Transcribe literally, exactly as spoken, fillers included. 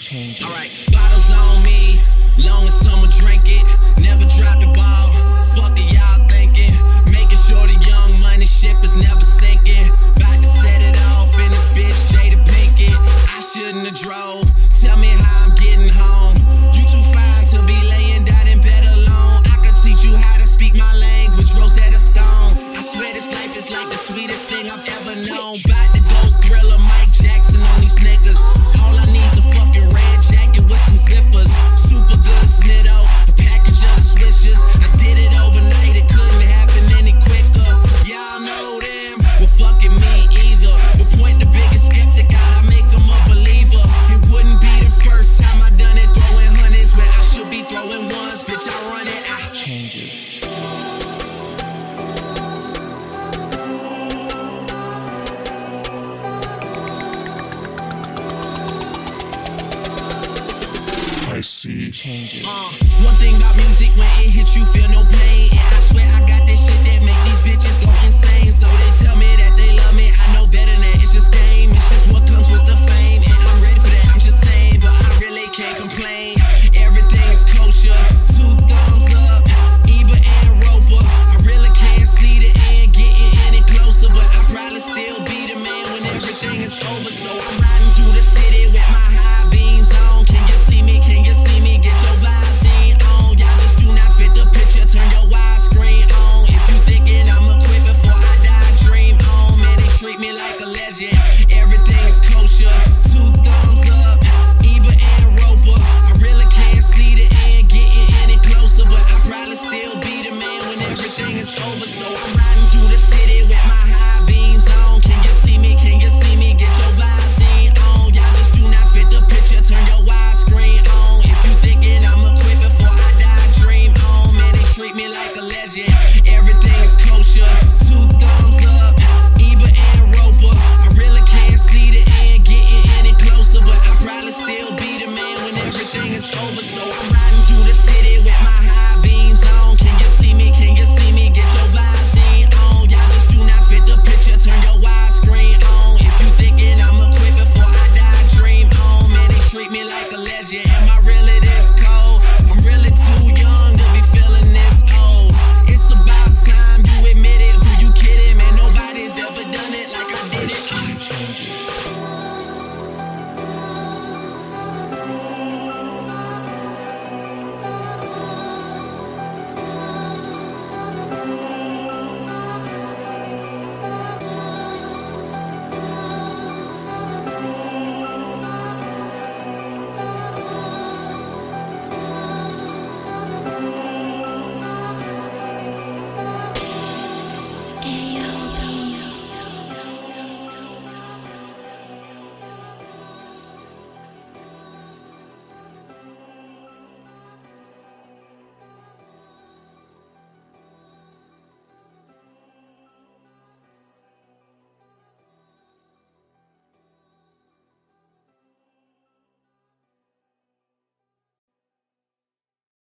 changes. Alright, bottles on me, long as someone drink it. Never drop the ball, fuck it y'all thinking. Making sure the young money ship is never sinking. About to set it off in this bitch Jada Pinkett. I shouldn't have drove, tell me how I'm getting home. You too fine to be laying down in bed alone. I could teach you how to speak my language, Rosetta Stone. I swear this life is like the sweetest thing I've ever known. About to go Thriller, Mike Jackson on these niggas. All I need's a fucking red jacket with some zippers. Super good Snitto, a package of the swishers. I did it overnight, it couldn't happen any quicker. Y'all know them, well fucking me either. But point the biggest skeptic out, I make them a believer. It wouldn't be the first time I done it, throwing hundreds where I should be throwing ones. Bitch, I run it out. Changes. I see Changes. Uh, one thing about music, when it hits you, feel no pain. And I swear I got this shit that make these bitches go insane. So they tell me that they love me, I know better than that. It's just game, it's just what comes with the fame. And I'm ready for that, I'm just saying, but I really can't complain. Everything is kosher, two thumbs up, Eva and Roper. I really can't see the end getting any closer, but I'll probably still be the man when everything is over. So I'm riding through the city with my high beams on. Can you see me? Can you see me? Get your vibes in on. Y'all just do not fit the picture. Turn your widescreen on. If you thinking I'ma quit before I die, dream on. Man, they treat me like a legend. Everything is kosher. Two thumbs up, Eva and Roper. I really can't see the end getting any closer, but I'll probably still be the man when everything is over. So I'm riding through the city with my high beams on. Can you see me? Can you see me? Get your vibes in on. Y'all just do not fit the picture. Turn your widescreen on. If you thinking I'ma quit before I die, dream on. Man, they treat me like a legend.